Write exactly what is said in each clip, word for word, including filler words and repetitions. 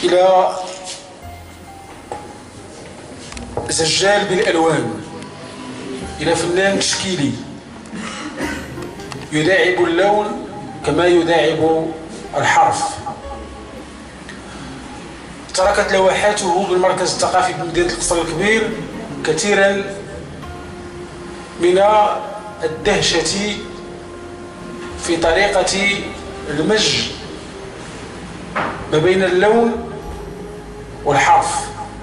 إلى زجال بالألوان، إلى فنان تشكيلي يداعب اللون كما يداعب الحرف. تركت لوحاته بالمركز الثقافي بمدينة القصر الكبير كثيرا من الدهشة في طريقة المزج ما بين اللون والحرف.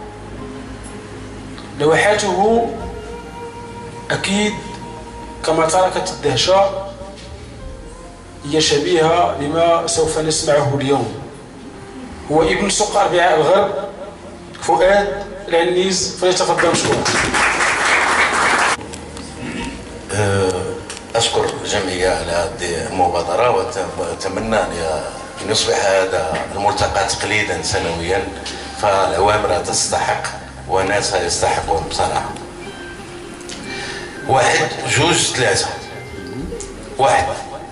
لوحاته أكيد كما تركت الدهشة هي شبيهة لما سوف نسمعه اليوم. هو ابن سوق أربعاء الغرب فؤاد العنيز، فليتفضل مشكورا. أشكر الجمعية على هذه المبادرة، وأتمنى أن يصبح هذا الملتقى تقليدا سنويا، فالعوامر تستحق وناس يستحقون بصراحة. واحد جوج ثلاثة. واحد،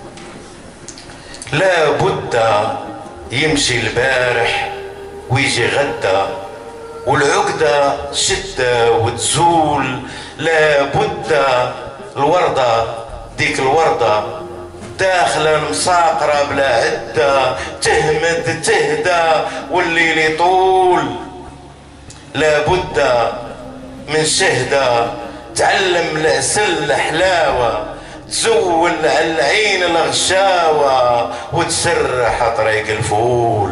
لا بد يمشي البارح ويجي غدا، والعقدة شدة وتزول. لا بد الوردة ديك الوردة داخلة المساقرة بلا عدة، تهمد تهدى والليل يطول. لا بد من شهدة تعلم العسل الحلاوة، تزول على العين الغشاوة وتسرح طريق الفول.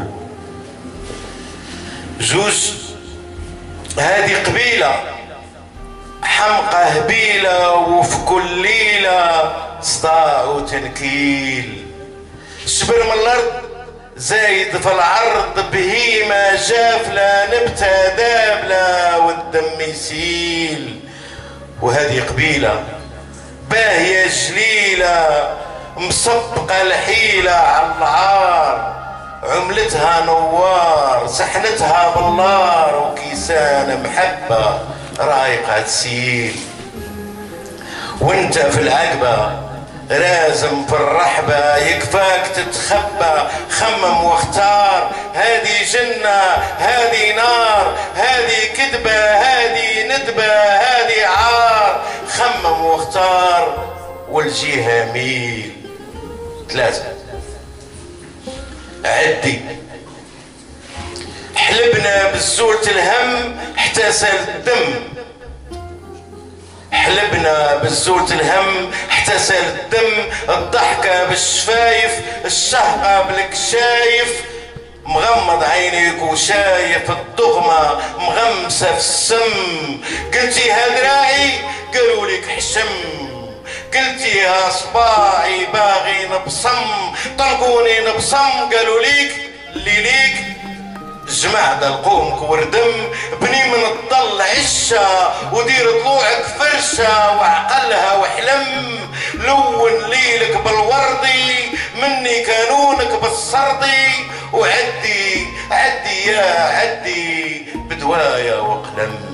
جوج، هذه قبيلة حمقى هبيلة وفي كل ليلة صداع تنكيل. شبر من الأرض زايد في العرض، بهيمة جافلة نبتة دابلة والدم يسيل. وهذه قبيلة باهية جليلة مصبقة الحيلة على العار، عملتها نوار سحنتها بالنار، وكيسان محبة رايقة تسيل. وانت في العقبة رازم في الرحبة، يكفاك تتخبى. خمم واختار، هذه جنة هذه نار، هذه كذبة هذه ندبة، هذه عار. خمم واختار والجهة ميل. ثلاثة، عدي. حلبنا بزولة الهم احتسل الدم، حلبنا بزولة الهم احتسل الدم. الضحكة بالشفايف، الشهقة بالكشايف. مغمض عينيك وشايف الدغمة مغمسة في السم. قلتي هذراعي قالوا لك حشم، قلتي ها صباعي باغي نبصم. طلقوني نبصم قالوا ليك اللي ليك جمع دلقومك وردم. بني من الضل عشة ودير طلوعك فرشة، وعقلها وحلم. لون ليلك بالوردي مني كانونك بالسردي. وعدي عدي يا عدي بدوايا وقلم.